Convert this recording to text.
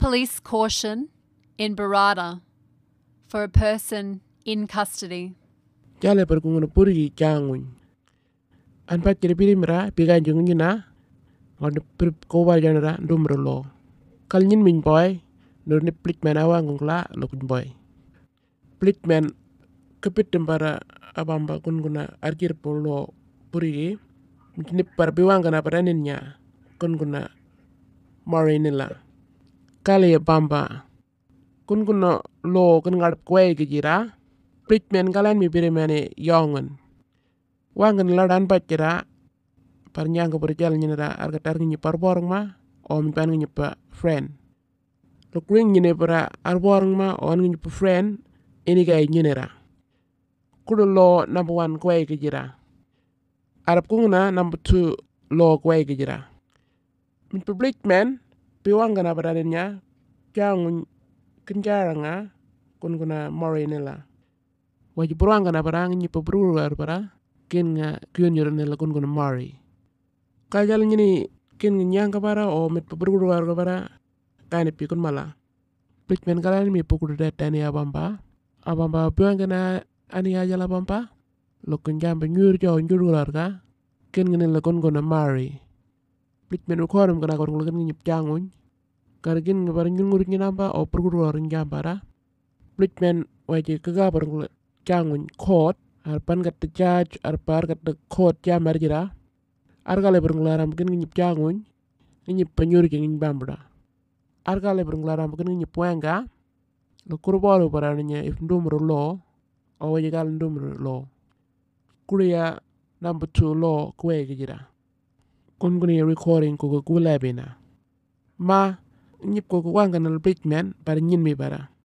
police caution in Burarra for a person in custody. Jale perkunguna puri jangun. An pat kiri piri mera pigan jungun na ngon per kowal janara dumro lo. Kal nyin min boy nur ni plitman awang ngla lokun boy. Plitman kepit tempara abamba guna arkir polo puri ni par biwang kana paraninnya guna marinilla. Kali bamba guna lo ngarap kwe gijira. Plitman kalan mi piri mane yongan. Wangan ladan bacira parnyang ko berjal nyinara argatar ngi parborng ma om pan ngi pa friend lo kring nyine para arborng ma on ngi pa friend ini gay nyinara kudo lo number 1 kway gijira arab kungna number 2 lo kway gijira min public man piwang gana badannya jang kenjaranga kun guna morinela waji buruang gana barang ngi pa bruar para ken nga kyun yorne la kun guna mari kajal nyini ken nyang ka para o met pabrugar ka para kane pi kun mala pitmen kala mi pukuru da tani abamba buang kana ani ajala bamba lo kun jambe nyur jo nyurular ka ken ngene la kun guna mari pitmen ko rom kana ko ngul nyip jangun kargin ngabar nyungur nyinamba o purgurar njambara pitmen waje kaga bar ngul jangun kot arpan kat judge arpar kat court jamar jira argale bernglaram ken nyip jangun nyip panyur jeng bambra argale bernglaram ken nyip wanga lo kurbolo baranya if ndumro lo o wajigal ndumro lo kuliya number 2 lo kwe jira kun guni recording ko gulabina ma nyip ko wanga nal bridgeman bar nyin mi bara